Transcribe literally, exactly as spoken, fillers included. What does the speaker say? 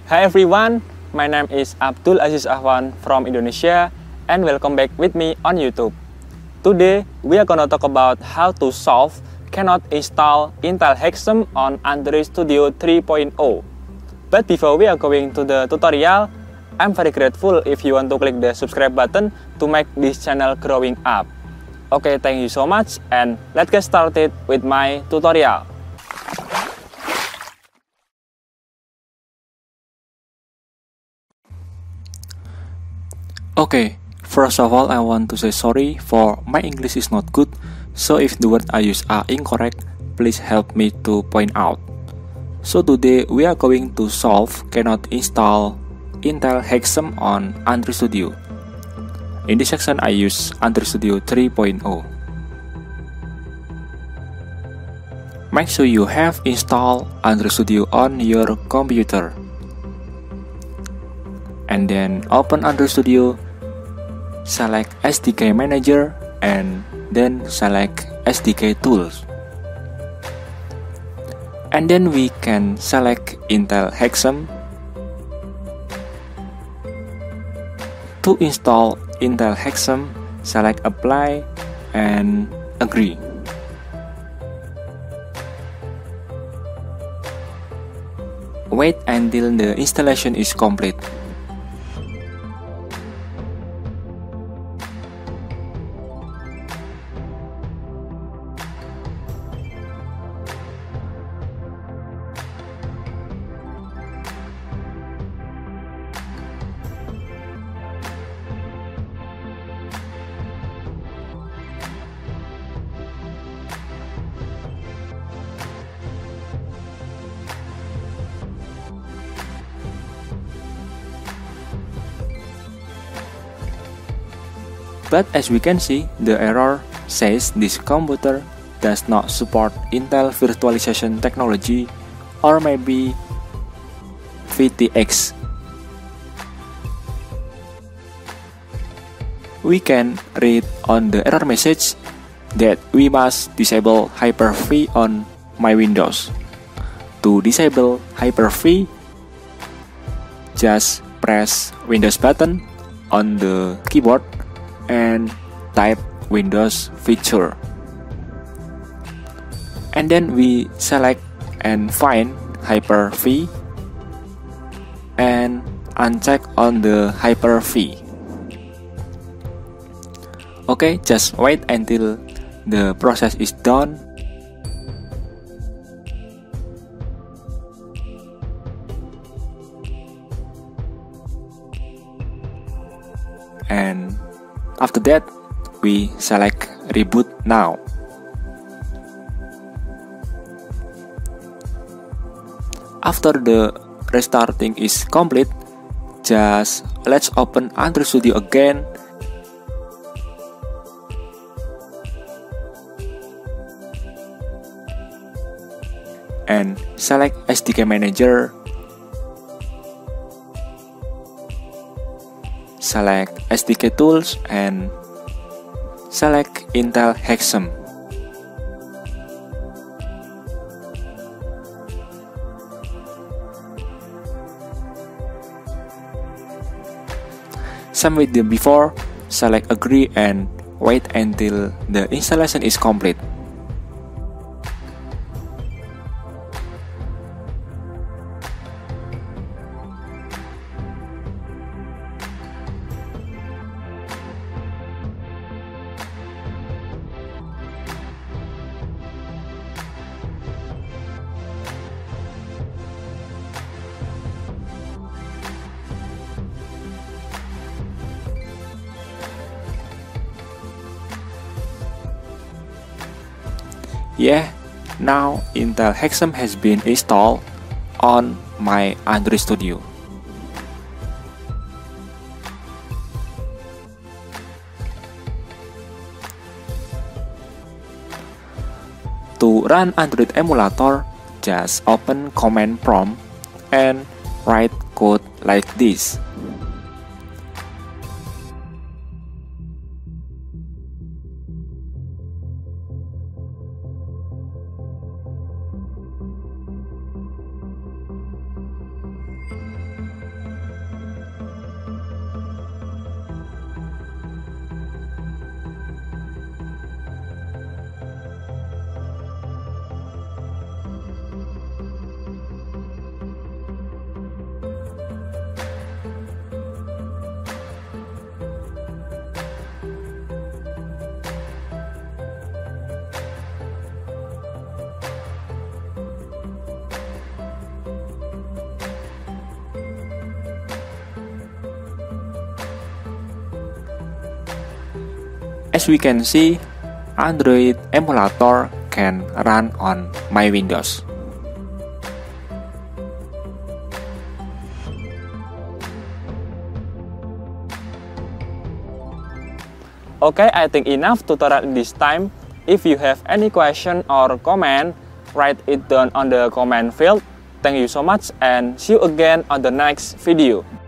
Hi everyone, my name is Abdul Aziz Ahwan from Indonesia and welcome back with me on YouTube. Today we are gonna talk about how to solve cannot install Intel HAXM on Android Studio three point oh. But before we are going to the tutorial, I'm very grateful if you want to click the subscribe button to make this channel growing up. Okay, thank you so much and let's get started with my tutorial. Okay, first of all I want to say sorry for my English is not good, so if the words I use are incorrect, please help me to point out. So today we are going to solve cannot install Intel HAXM on Android Studio. In this section I use Android Studio three point oh. Make sure you have installed Android Studio on your computer. And then open Android Studio, select S D K Manager, and then select S D K Tools. And then we can select Intel HAXM. To install Intel HAXM, select Apply and Agree. Wait until the installation is complete. But as we can see, the error says this computer does not support Intel Virtualization Technology or maybe V T X. We can read on the error message that we must disable Hyper-V on my Windows. To disable Hyper-V, just press Windows button on the keyboard and type Windows feature, and then we select and find Hyper-V and uncheck on the Hyper-V. Okay, just wait until the process is done. And after that, we select Reboot Now. After the restarting is complete, just let's open Android Studio again. And select S D K Manager. Select S D K Tools and select Intel HAXM. Same with the before, select Agree and wait until the installation is complete. Yeah, now Intel HAXM has been installed on my Android Studio. To run Android emulator, just open command prompt and write code like this. As we can see, Android emulator can run on my Windows. Okay, I think enough tutorial in this time. If you have any question or comment, write it down on the comment field. Thank you so much and see you again on the next video.